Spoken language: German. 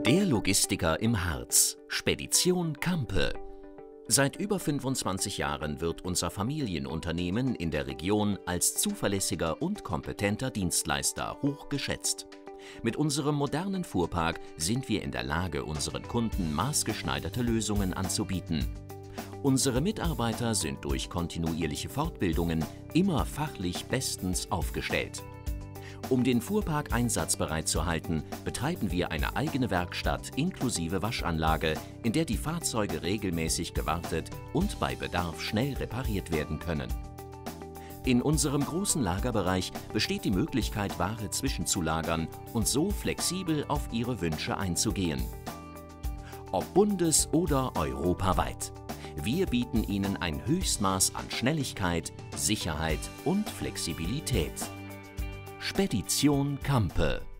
Der Logistiker im Harz, Spedition Campe. Seit über 25 Jahren wird unser Familienunternehmen in der Region als zuverlässiger und kompetenter Dienstleister hoch geschätzt. Mit unserem modernen Fuhrpark sind wir in der Lage, unseren Kunden maßgeschneiderte Lösungen anzubieten. Unsere Mitarbeiter sind durch kontinuierliche Fortbildungen immer fachlich bestens aufgestellt. Um den Fuhrpark einsatzbereit zu halten, betreiben wir eine eigene Werkstatt inklusive Waschanlage, in der die Fahrzeuge regelmäßig gewartet und bei Bedarf schnell repariert werden können. In unserem großen Lagerbereich besteht die Möglichkeit, Ware zwischenzulagern und so flexibel auf Ihre Wünsche einzugehen. Ob bundes- oder europaweit. Wir bieten Ihnen ein Höchstmaß an Schnelligkeit, Sicherheit und Flexibilität. Spedition Campe.